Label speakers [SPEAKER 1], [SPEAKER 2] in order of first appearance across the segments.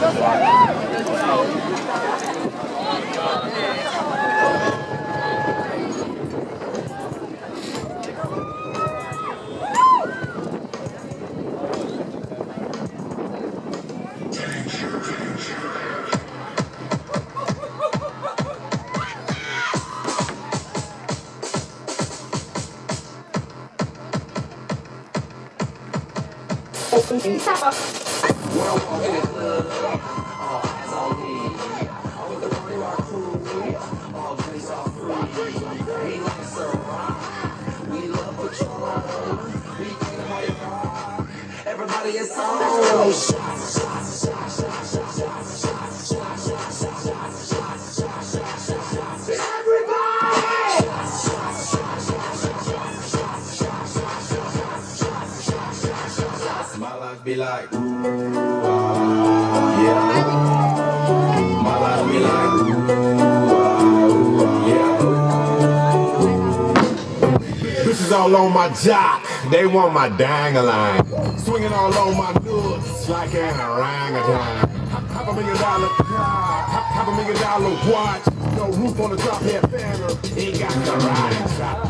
[SPEAKER 1] Everybody is so
[SPEAKER 2] be like, ooh, yeah. My life be like, ooh, yeah. Bitches all on my jock, they want my dang-a-line. Swinging all on my nuts like an orangutan. $500,000 car, $500,000 watch. No roof on the top head banner, ain't got the right shot.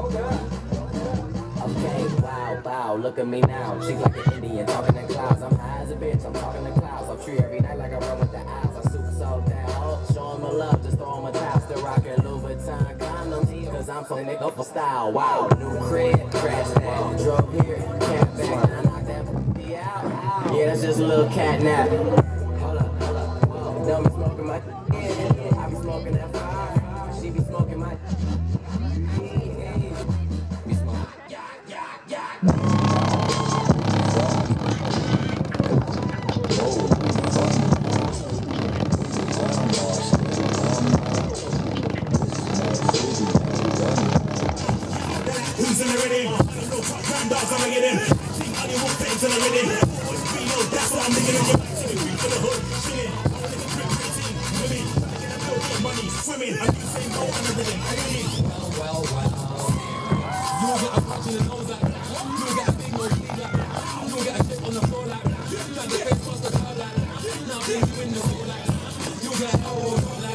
[SPEAKER 3] Wow, look at me now. She's like an Indian talking in clouds. I'm high as a bitch, I'm talking to clouds. I'm tree every night like I run with the eyes. I super so down. Show 'em the love, just throw 'em a towel. Still rockin' Louis Vuitton condoms, cause I'm fucking it up for style. Wow, new crib, crash that. Drove here, cat back, and I knocked that b out. Yeah, that's just a little cat nap. Hold up. Don't be smoking my I be smoking that fire. She be smoking my
[SPEAKER 4] Who's in the rhythm? I don't know what grand dogs I'm getting. I didn't want things in the rhythm. That's what I'm thinking of. For the hood, chilling. I want to get quick, women. I get a bill, get money, swimming. I'm using gold on the rhythm. I get it. Well. You won't get a punch in the nose like that. You won't get a big nose like that. You won't get a chip on the floor like that. You got the face across the curb like that. Now things you in the hole like that. You get a elbow like that.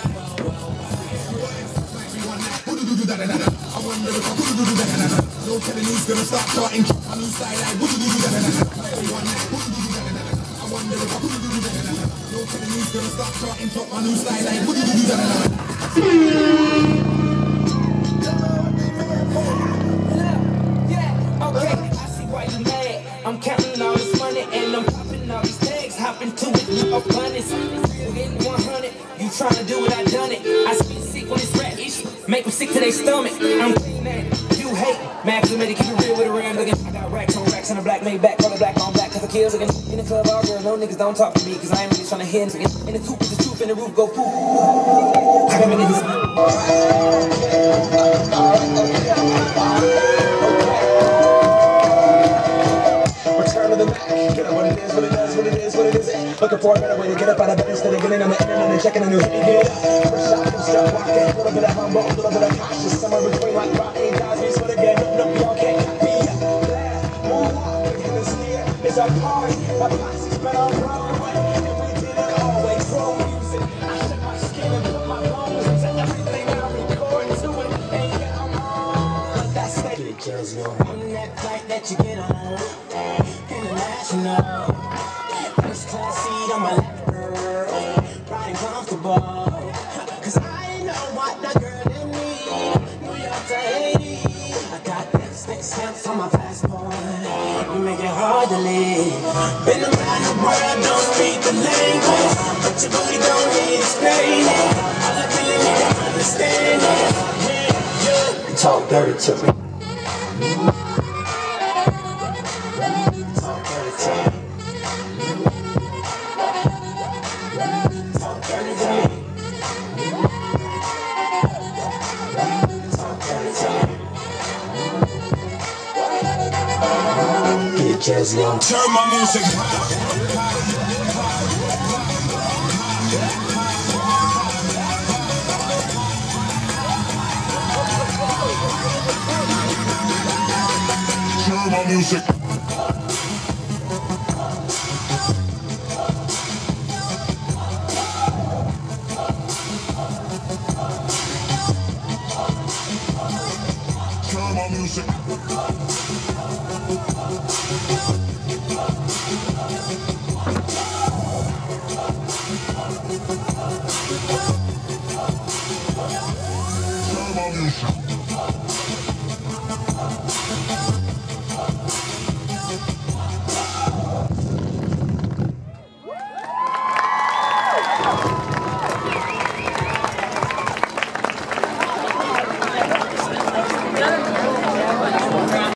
[SPEAKER 4] I wonder if I no telling who's gonna start charting. My new style like everyone I wonder if I no telling who's gonna start charting. My new style like
[SPEAKER 3] yeah, okay, I see why you mad. I'm counting all this money and I'm popping all these tags. Hopping to it, you up bunnies. Getting 100, you tryna do what I done it. I spit sick on this rap issue, make them sick to their stomach. I'm clean at it, you hate Max and keep it real with a ram looking. I got racks on racks and a black made back, color black on black, cause I kill looking. In the club all girl, no niggas don't talk to me, cause I ain't really tryna hit niggas. In the coupe with the truth and the roof go poof. I got niggas.
[SPEAKER 4] Return to the Mac. Get up what it is, what it does, what it is, what it isn't. Looking for a better way to get up out of bed instead of getting on the internet and checking a new hit. First shot, you start walking. A little bit of humble, a little bit of cautious. Somewhere between like rock and Cosby's. But again, no, y'all can't be glad. Move on, begin to steer. It's our party. My posse's been on Broadway. And we did it always. Roll music. I shed my skin and put my bones into everything I record to it. And yeah, I'm on. That's it.
[SPEAKER 3] Because you're on that flight that you get on. International. First class seat on my lap, girl. Riding comfortable. Cause I know what that girl in me. New York to Haiti. I got next stamps on my passport. You make it hard to leave. Been around the world, don't speak the language. But your booty don't need explaining. All I really need to understand it. Talk dirty to me.
[SPEAKER 4] Turn my music high. Turn my music.
[SPEAKER 2] Summer music. Summer music.